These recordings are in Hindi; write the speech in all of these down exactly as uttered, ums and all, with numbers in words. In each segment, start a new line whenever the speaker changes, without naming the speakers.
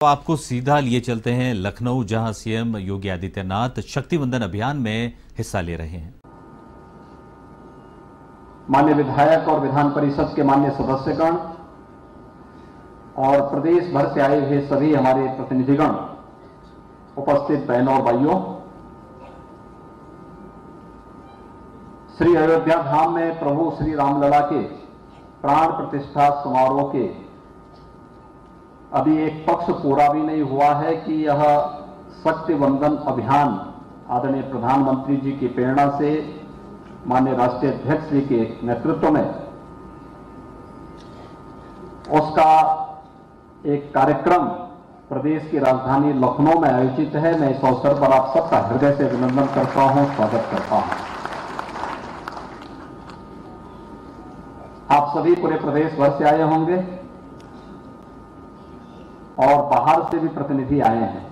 तो आपको सीधा लिए चलते हैं लखनऊ, जहां सीएम योगी आदित्यनाथ शक्ति वंदन अभियान में हिस्सा ले रहे हैं।
माननीय विधायक और विधान परिषद के माननीय सदस्यगण और प्रदेश भर से आए हुए सभी हमारे प्रतिनिधिगण, उपस्थित बहनों और भाइयों, श्री अयोध्या धाम में प्रभु श्री रामलला के प्राण प्रतिष्ठा समारोह के अभी एक पक्ष पूरा भी नहीं हुआ है कि यह शक्ति वंदन अभियान आदरणीय प्रधानमंत्री जी की प्रेरणा से माननीय राष्ट्रीय अध्यक्ष जी के नेतृत्व में उसका एक कार्यक्रम प्रदेश की राजधानी लखनऊ में आयोजित है। मैं इस अवसर पर आप सबका हृदय से अभिनंदन करता हूं, स्वागत करता हूं। आप सभी पूरे प्रदेश भर से आए होंगे और बाहर से भी प्रतिनिधि आए हैं।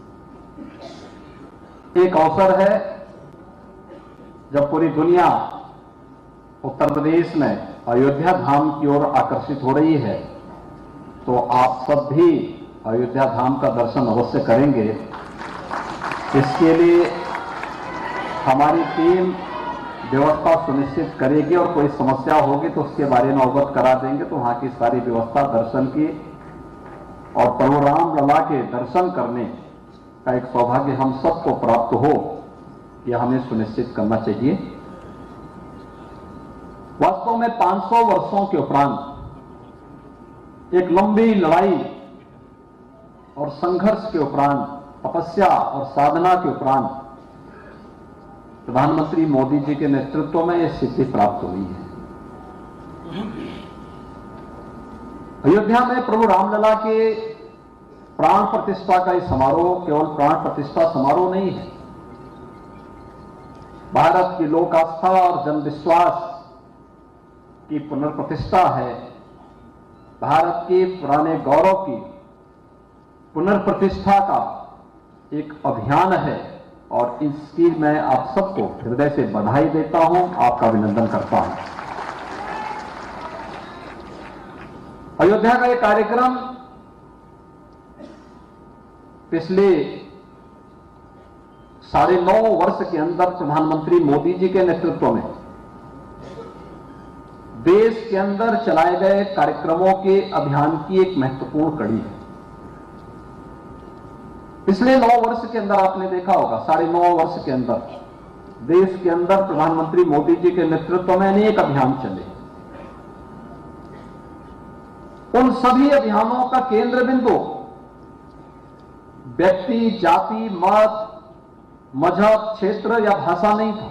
एक अवसर है जब पूरी दुनिया उत्तर प्रदेश में अयोध्या धाम की ओर आकर्षित हो रही है, तो आप सब भी अयोध्या धाम का दर्शन अवश्य करेंगे। इसके लिए हमारी टीम व्यवस्था सुनिश्चित करेगी और कोई समस्या होगी तो उसके बारे में अवगत करा देंगे, तो वहां की सारी व्यवस्था दर्शन की और प्रभु राम लला के दर्शन करने का एक सौभाग्य हम सबको प्राप्त हो, यह हमें सुनिश्चित करना चाहिए। वास्तव में पाँच सौ वर्षों के उपरांत एक लंबी लड़ाई और संघर्ष के उपरांत, तपस्या और साधना के उपरांत प्रधानमंत्री मोदी जी के नेतृत्व में यह सिद्धि प्राप्त हुई है। अयोध्या में प्रभु रामलला के प्राण प्रतिष्ठा का यह समारोह केवल प्राण प्रतिष्ठा समारोह नहीं है, भारत की लोक आस्था और जन विश्वास की पुनर्प्रतिष्ठा है, भारत के पुराने गौरव की पुनर्प्रतिष्ठा का एक अभियान है और इसकी मैं आप सबको हृदय से बधाई देता हूं, आपका अभिनंदन करता हूं। अयोध्या का यह कार्यक्रम पिछले साढ़े नौ वर्ष के अंदर प्रधानमंत्री मोदी जी के नेतृत्व में देश के अंदर चलाए गए कार्यक्रमों के अभियान की एक महत्वपूर्ण कड़ी है। पिछले नौ वर्ष के अंदर आपने देखा होगा, साढ़े नौ वर्ष के अंदर देश के अंदर प्रधानमंत्री मोदी जी के नेतृत्व में अनेक अभियान चले। उन सभी अभियानों का केंद्र बिंदु व्यक्ति, जाति, मत, मजहब, क्षेत्र या भाषा नहीं था।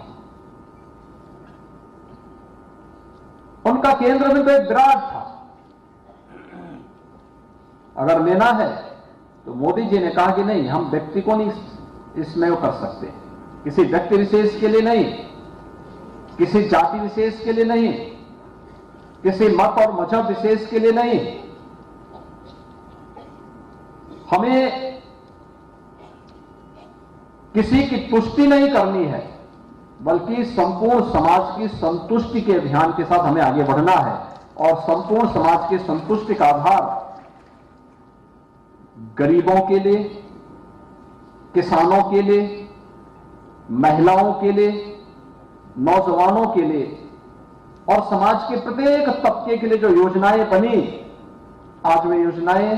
उनका केंद्र बिंदु एक विराट था। अगर लेना है तो मोदी जी ने कहा कि नहीं, हम व्यक्ति को नहीं इसमें वो कर सकते, किसी व्यक्ति विशेष के लिए नहीं, किसी जाति विशेष के लिए नहीं, किसी मत और मजहब विशेष के लिए नहीं, हमें किसी की तुष्टि नहीं करनी है, बल्कि संपूर्ण समाज की संतुष्टि के अभियान के साथ हमें आगे बढ़ना है। और संपूर्ण समाज की संतुष्टि का आधार गरीबों के लिए, किसानों के लिए, महिलाओं के लिए, नौजवानों के लिए और समाज के प्रत्येक तबके के लिए जो योजनाएं बनी, आज वे योजनाएं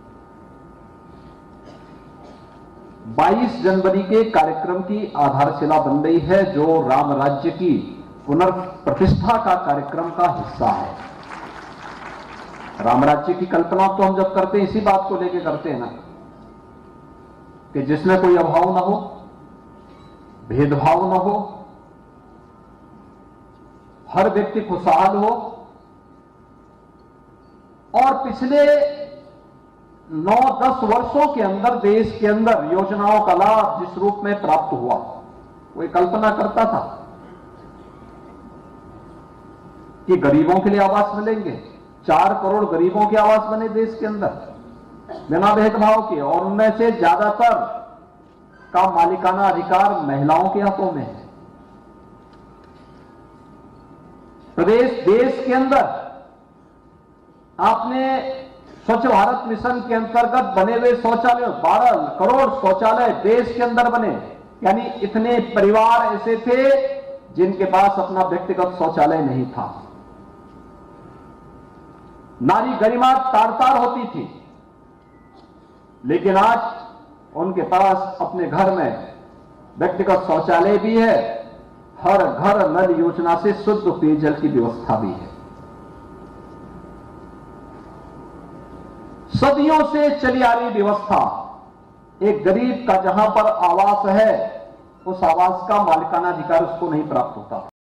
बाईस जनवरी के कार्यक्रम की आधारशिला बन रही है, जो राम राज्य की पुनर्प्रतिष्ठा का कार्यक्रम का हिस्सा है। राम राज्य की कल्पना तो हम जब करते हैं इसी बात को लेकर करते हैं ना, कि जिसमें कोई अभाव ना हो, भेदभाव ना हो, हर व्यक्ति खुशहाल हो। और पिछले नौ दस वर्षों के अंदर देश के अंदर योजनाओं का लाभ जिस रूप में प्राप्त हुआ, वो कल्पना करता था कि गरीबों के लिए आवास मिलेंगे, चार करोड़ गरीबों के आवास बने देश के अंदर बिना भेदभाव के, और उनमें से ज्यादातर का मालिकाना अधिकार महिलाओं के हाथों में है। प्रदेश देश के अंदर आपने स्वच्छ भारत मिशन के अंतर्गत बने हुए शौचालय, बारह करोड़ शौचालय देश के अंदर बने, यानी इतने परिवार ऐसे थे जिनके पास अपना व्यक्तिगत शौचालय नहीं था। नारी गरिमा तार तार होती थी, लेकिन आज उनके पास अपने घर में व्यक्तिगत शौचालय भी है, हर घर नल योजना से शुद्ध पेयजल की व्यवस्था भी है। सदियों से चली आ रही व्यवस्था, एक गरीब का जहां पर आवास है, उस आवास का मालिकाना अधिकार उसको नहीं प्राप्त होता।